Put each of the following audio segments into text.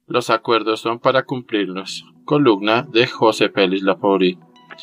Los acuerdos son para cumplirlos. Columna de José Félix Lafourcade.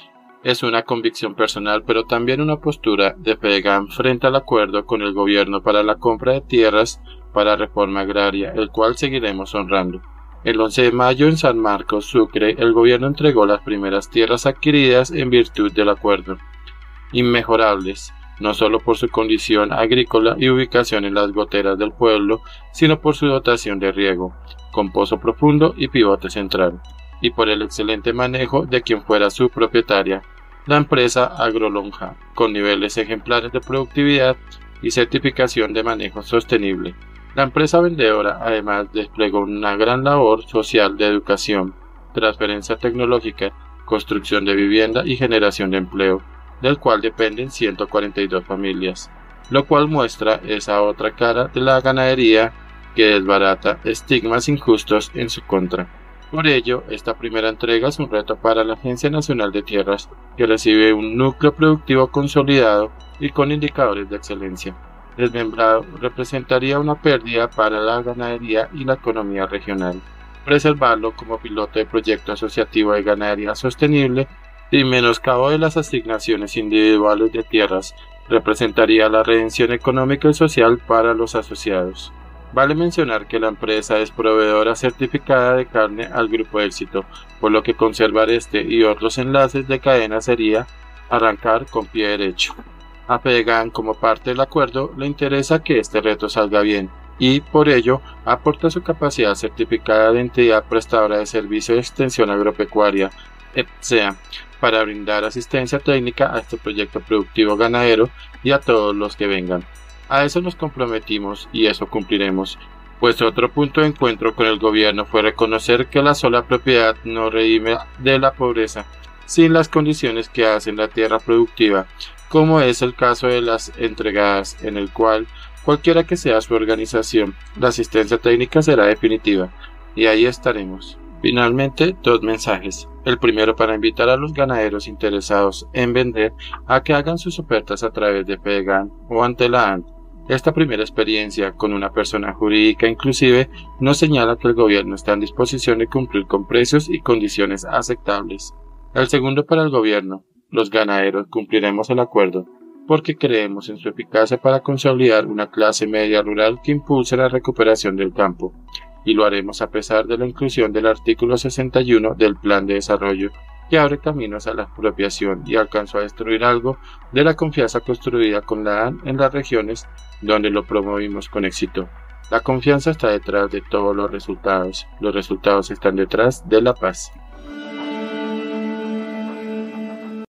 Es una convicción personal, pero también una postura de FEDEGAN frente al acuerdo con el gobierno para la compra de tierras para reforma agraria, el cual seguiremos honrando. El 11 de mayo en San Marcos, Sucre, el gobierno entregó las primeras tierras adquiridas en virtud del acuerdo. Inmejorables, no solo por su condición agrícola y ubicación en las goteras del pueblo, sino por su dotación de riego, con pozo profundo y pivote central, y por el excelente manejo de quien fuera su propietaria, la empresa Agrolonja, con niveles ejemplares de productividad y certificación de manejo sostenible. La empresa vendedora además desplegó una gran labor social de educación, transferencia tecnológica, construcción de vivienda y generación de empleo, del cual dependen 142 familias, lo cual muestra esa otra cara de la ganadería que desbarata estigmas injustos en su contra. Por ello, esta primera entrega es un reto para la Agencia Nacional de Tierras, que recibe un núcleo productivo consolidado y con indicadores de excelencia. Desmembrado representaría una pérdida para la ganadería y la economía regional. Preservarlo como piloto de proyecto asociativo de ganadería sostenible y menoscabo de las asignaciones individuales de tierras representaría la redención económica y social para los asociados. Vale mencionar que la empresa es proveedora certificada de carne al Grupo Éxito, por lo que conservar este y otros enlaces de cadena sería arrancar con pie derecho. A FEDEGAN, como parte del acuerdo, le interesa que este reto salga bien y, por ello, aporta su capacidad certificada de entidad prestadora de servicio de extensión agropecuaria, EPSEA, para brindar asistencia técnica a este proyecto productivo ganadero y a todos los que vengan. A eso nos comprometimos y eso cumpliremos, pues otro punto de encuentro con el gobierno fue reconocer que la sola propiedad no redime de la pobreza, sin las condiciones que hacen la tierra productiva, como es el caso de las entregadas, en el cual, cualquiera que sea su organización, la asistencia técnica será definitiva, y ahí estaremos. Finalmente, dos mensajes. El primero para invitar a los ganaderos interesados en vender a que hagan sus ofertas a través de FEDEGAN o ante la ANT. Esta primera experiencia con una persona jurídica inclusive nos señala que el gobierno está en disposición de cumplir con precios y condiciones aceptables. El segundo para el gobierno. Los ganaderos cumpliremos el acuerdo porque creemos en su eficacia para consolidar una clase media rural que impulse la recuperación del campo, y lo haremos a pesar de la inclusión del artículo 61 del Plan de Desarrollo, que abre caminos a la expropiación y alcanzó a destruir algo de la confianza construida con la AN en las regiones donde lo promovimos con éxito. La confianza está detrás de todos los resultados están detrás de la paz.